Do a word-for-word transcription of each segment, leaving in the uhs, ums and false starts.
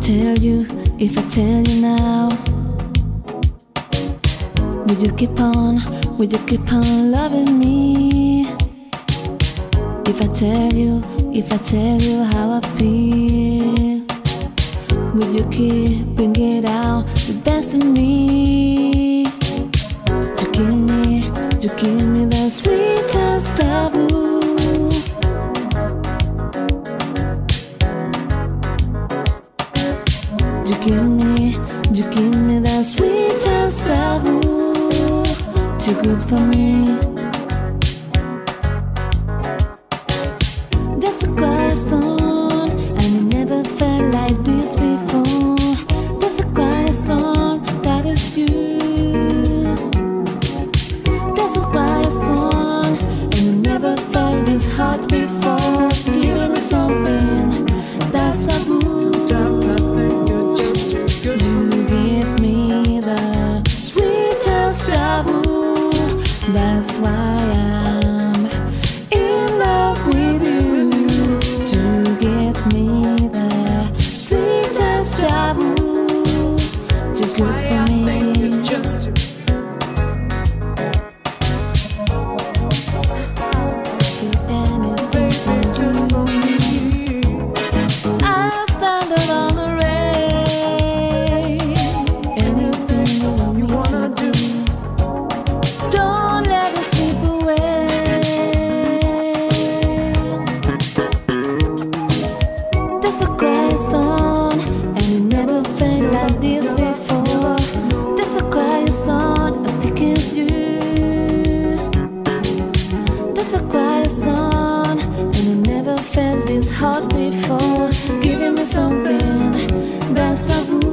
tell you, if I tell you now, would you keep on, would you keep on loving me? If I tell you, if I tell you how I feel, would you keep bringing out the best in me? To give me, to give me the sweetest of you. You give me, you give me the sweetest of you. Too good for me. There's a quiet storm, and it never felt like this before. There's a quiet storm, that is you. There's a quiet storm, and it never felt this hot before. Giving us something that's taboo. That's why I'm in love with you. To get me the sweetest taboo. Too good for me. Do anything for you. I stand on the rain. Anything you want me to do. Don't let us slip away. There's a quiet storm, and it never felt like this before. There's a quiet storm, I think it's you. There's a quiet storm, and it never felt this hot before. Giving me something best of you.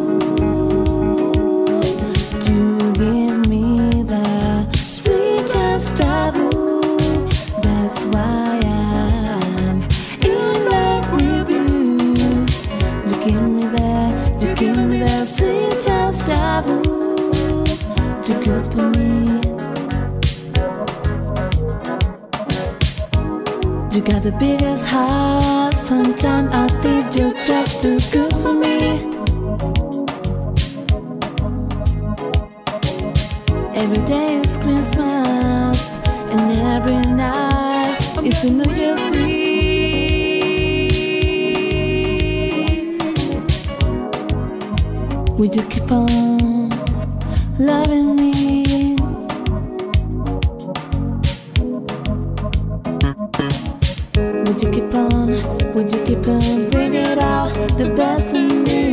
To give me the sweetest taboo. That's why I'm in love with you. You give me that, you give me the sweetest taboo. Too good for me. You got the biggest heart. Sometimes I think you're just too good for me. Every day is Christmas, and every night is a New Year's Eve. Would you keep on loving me? Would you keep on, would you keep on bringing out the best in me?